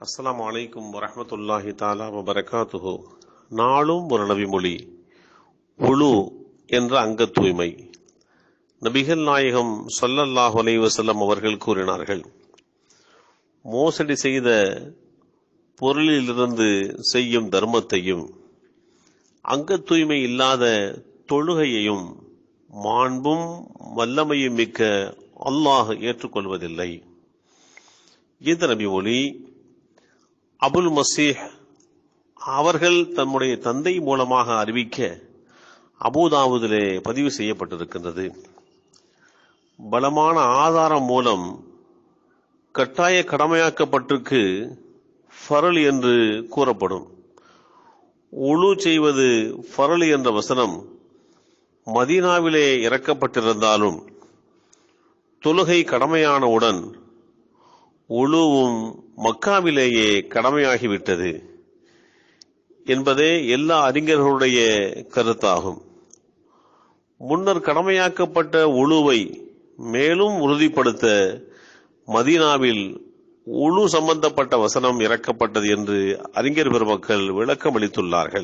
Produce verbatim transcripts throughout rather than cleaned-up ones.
அஸ்ஸலாமு அலைக்கும் வரஹ்மத்துல்லாஹி தஆலா வபரகாத்துஹு. நாளும் ஒரு நபிமொழி. உளு என்ற அங்க தூய்மை. நபிகள் நாயகம் ஸல்லல்லாஹு அலைஹி வஸல்லம் அவர்கள் கூறினார்கள், மோசடி செய்த பொருளிலிருந்து செய்யும் தர்மத்தையும் அங்க தூய்மை இல்லாத தொழுகையையும் மாண்பும் வல்லமையும் மிக்க அல்லாஹ் ஏற்றுக்கொள்வதில்லை. இந்த நபிமொழி அபுல் மசீஹ் அவர்கள் தம்முடைய தந்தை மூலமாக அறிவிக்க அபூதாவுதிலே பதிவு செய்யப்பட்டிருக்கின்றது. பலமான ஆதாரம் மூலம் கட்டாய கடமையாக்கப்பட்டிருக்கு ஃபரல் என்று கூறப்படும். உளு செய்வது ஃபரல் என்ற வசனம் மதீனாவிலே இறக்கப்பட்டிருந்தாலும் தொழுகை கடமையானவுடன் உளுவும் மக்காவிலேயே கடமையாகிவிட்டது என்பதே எல்லா அறிஞர்களுடைய கருத்தாகும். முன்னர் கடமையாக்கப்பட்ட உளுவை மேலும் உறுதிப்படுத்த மதீனாவில் உளு சம்பந்தப்பட்ட வசனம் இறக்கப்பட்டது என்று அறிஞர் பெருமக்கள் விளக்கம் அளித்துள்ளார்கள்.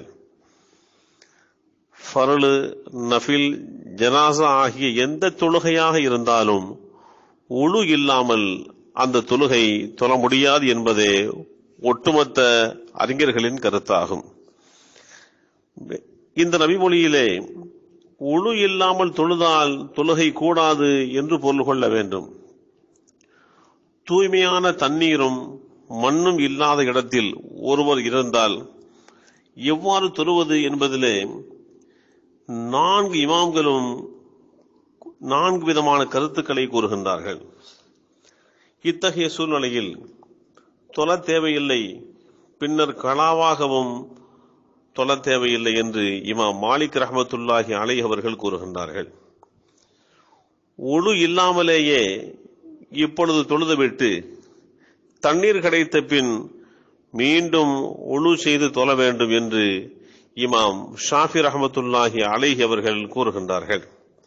ஃபர்லு, நஃபில், ஜனாசா ஆகிய எந்த தொழுகையாக இருந்தாலும் உளு இல்லாமல் அந்த தொழுகை தொழ முடியாது என்பதே ஒட்டுமொத்த அறிஞர்களின் கருத்தாகும். இந்த நபிமொழியிலே உளு இல்லாமல் தொழுதால் தொழுகை கூடாது என்று பொருள் கொள்ள வேண்டும். தூய்மையான தண்ணீரும் மண்ணும் இல்லாத இடத்தில் ஒருவர் இருந்தால் எவ்வாறு தொழுவது என்பதிலே நான்கு இமாம்களும் நான்கு விதமான கருத்துக்களை கூறுகின்றார்கள். இத்தகைய சூழ்நிலையில் தொழ தேவையில்லை, பின்னர் கலாவாகவும் தொழ தேவையில்லை என்று இமாம் மாலிக் ரஹ்மத்துல்லாஹி அலைஹி அவர்கள் கூறுகின்றார்கள். உளு இல்லாமலேயே இப்பொழுது தொழுதுவிட்டு தண்ணீர் கிடைத்த பின் மீண்டும் உளு செய்து தொழ வேண்டும் என்று இமாம் ஷாஃபி ரஹ்மத்துல்லாஹி அலைஹி அவர்கள் கூறுகின்றார்கள்.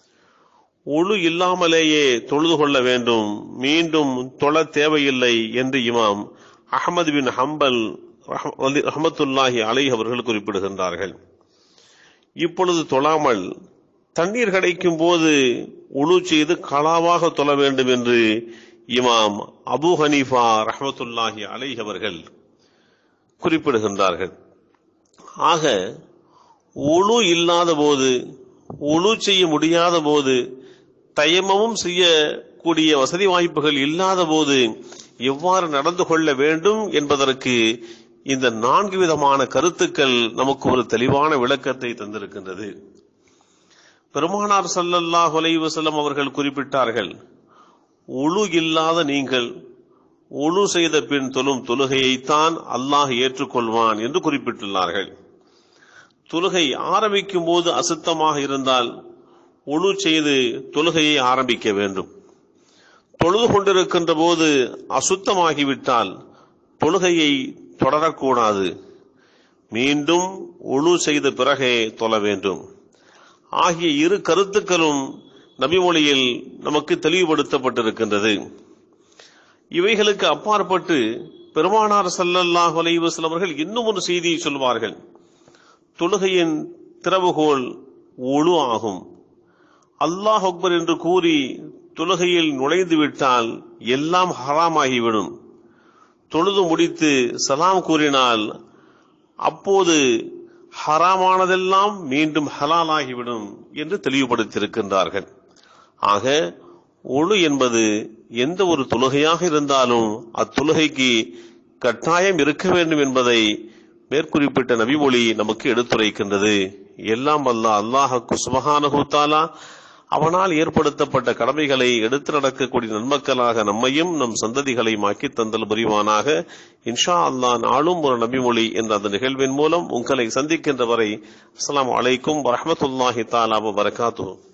உளு இல்லாமலேயே தொழுது கொள்ள வேண்டும், மீண்டும் தொழ தேவையில்லை என்று இமாம் அஹ்மது பின் ஹம்பல் ரஹ்மத்துல்லாஹி அலைஹி அவர்கள் குறிப்பிடுகின்றார்கள். இப்பொழுது தொழாமல் தண்ணீர் கிடைக்கும் போது உளு செய்து கலாவாக தொழ வேண்டும் என்று இமாம் அபு ஹனீஃபா ரஹ்மத்துல்லாஹி அலைஹி அவர்கள் குறிப்பிடுகின்றார்கள். ஆக உளு இல்லாத போது, உளு செய்ய முடியாத போது, தயமமும் செய்யக்கூடிய வசதி வாய்ப்புகள் இல்லாத போது எவ்வாறு நடந்து கொள்ள வேண்டும் என்பதற்கு இந்த நான்கு விதமான கருத்துக்கள் நமக்கு ஒரு தெளிவான விளக்கத்தை தந்திருக்கின்றது. பெருமானார் ஸல்லல்லாஹு அலைஹி வஸல்லம் அவர்கள் குறிப்பிட்டார்கள், உளு இல்லாத நீங்கள் உளு செய்த பின் தொழும் தொழுகையைத்தான் அல்லாஹ் ஏற்றுக்கொள்வான் என்று குறிப்பிட்டுள்ளார்கள். தொழுகை ஆரம்பிக்கும் போது அசுத்தமாக இருந்தால் உளு செய்து தொழுகையை ஆரம்பிக்க வேண்டும். தொழுது கொண்டிருக்கின்ற போது அசுத்தமாகிவிட்டால் தொழுகையை தொடரக்கூடாது, மீண்டும் உளு செய்த பிறகே தொழ வேண்டும். ஆகிய இரு கருத்துக்களும் நபிமொழியில் நமக்கு தெளிவுபடுத்தப்பட்டிருக்கின்றது. இவைகளுக்கு அப்பாற்பட்டு பெருமானார் ஸல்லல்லாஹு அலைஹி வஸல்லம் அவர்கள் இன்னும் ஒரு செய்தியை சொல்வார்கள். தொழுகையின் திறவுகோல் உளு ஆகும். அல்லாஹ் அக்பர் என்று கூறி தொழுகையில் நுழைந்து விட்டால் எல்லாம் ஹராமாகிவிடும். தொழுது முடித்து சலாம் கூறினால் அப்போது ஹராமானதெல்லாம் மீண்டும் ஹலாலாகிவிடும் என்று தெளிவுபடுத்தியிருக்கின்றார்கள். ஆக உளு என்பது எந்த ஒரு தொழுகையாக இருந்தாலும் அத்தொழுகைக்கு கட்டாயம் இருக்க வேண்டும் என்பதை மேற்குறிப்பிட்ட நபிமொழி நமக்கு எடுத்துரைக்கின்றது. எல்லாம் வல்ல அல்லாஹ்வுக்கு சுப்ஹானஹு தஆலா அவனால் ஏற்படுத்தப்பட்ட கடமைகளை எடுத்து நடக்கக்கூடிய நன்மக்களாக நம்மையும் நம் சந்ததிகளை மாக்கி தந்தல் புரிவானாக. இன்ஷா அல்லாஹ் நாளும் ஒரு நபிமொழி என்ற அந்த நிகழ்வின் மூலம் உங்களை சந்திக்கின்ற வரை அஸ்ஸலாமு அலைக்கும் வரஹ்மத்துல்லாஹி தஆலா வபரகாத்துஹு.